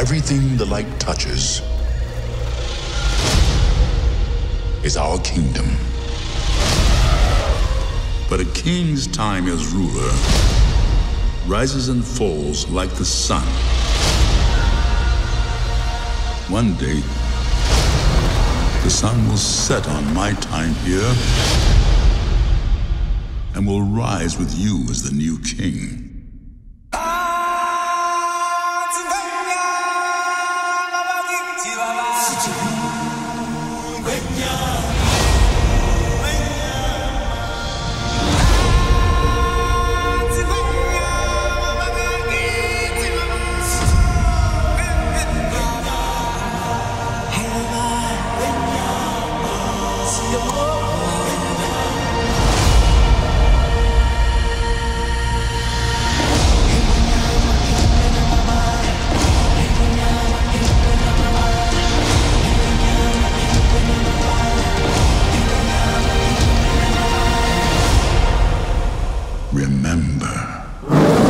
everything the light touches is our kingdom. But a king's time as ruler rises and falls like the sun. One day, the sun will set on my time here and will rise with you as the new king. Remember.